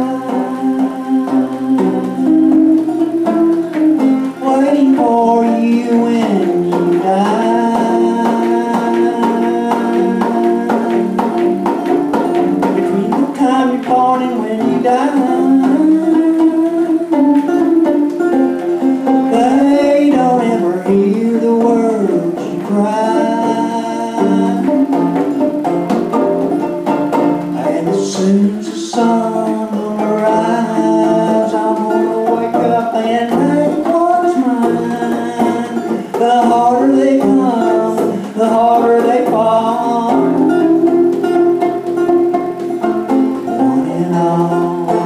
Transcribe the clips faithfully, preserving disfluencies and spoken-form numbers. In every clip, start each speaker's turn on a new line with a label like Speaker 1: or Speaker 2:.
Speaker 1: waiting for you when you die. Between the time you're born and when you die, they don't ever hear the words you cry. And as soon as the sun gonna rise, I'm gonna wake up and take what's mine. The harder they come, the harder they fall, one and all.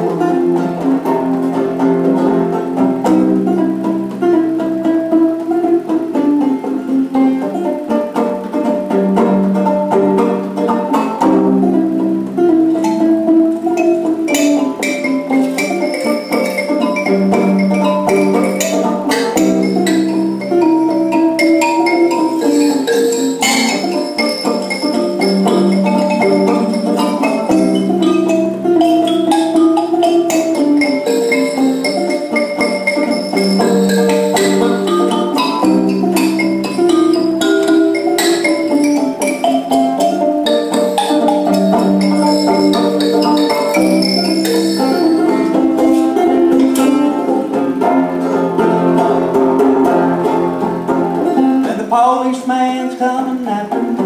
Speaker 1: Policeman's coming after me,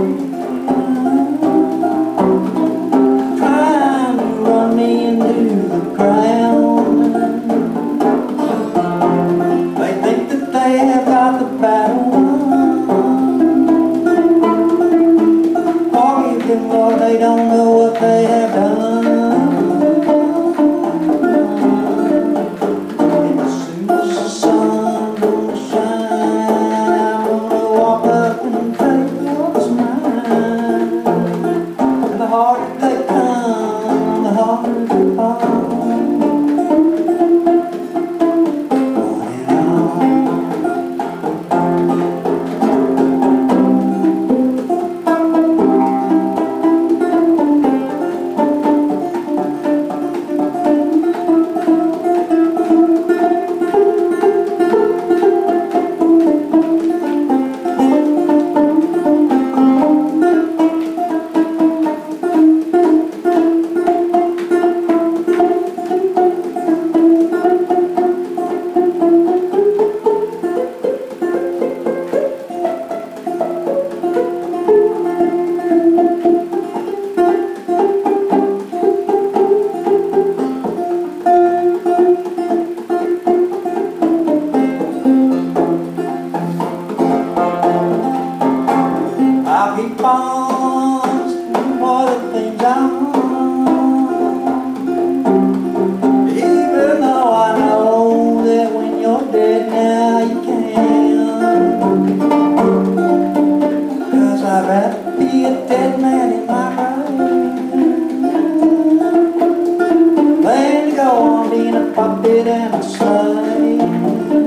Speaker 1: trying to run me into the ground. They think that they have got the battle won. Forgive them, Lord, they don't know what they have done. And as soon as the sun gonna shine, the harder they come, the harder they fall. One and all. I'll keep on for the things I want, even though I know that when you're dead now you can't. 'Cause I'd rather be a dead man in my grave than to go on being a puppet and a slave.